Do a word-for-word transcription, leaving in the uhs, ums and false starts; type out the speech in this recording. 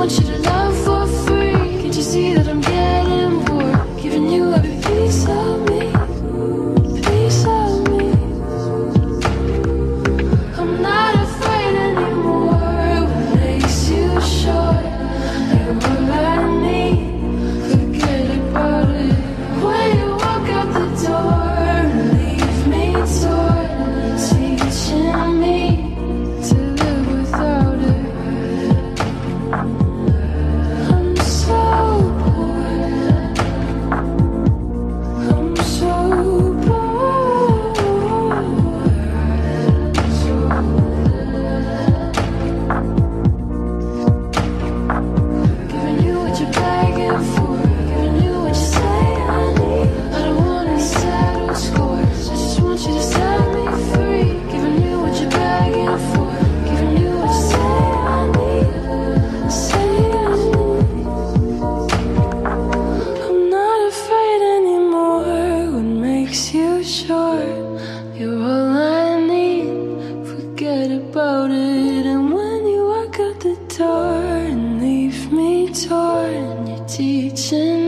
want you to love for free. Can't you see that I'm getting bored? Giving you every piece of me, piece of me. I'm not afraid anymore. What makes you sure you're all I need? Forget about it. When you walk out the door and leave me torn, teaching me to live without it. I'm so bored. I'm so bored. Giving you what you're begging for, giving you what you say I need. I don't wanna settle scores, I just want you to set me free. Giving you what you're begging for, giving you what you say I need, say I need. I'm not afraid anymore. What makes you sure you're all I need? Forget about it. And when you walk out the door and leave me torn, you're teaching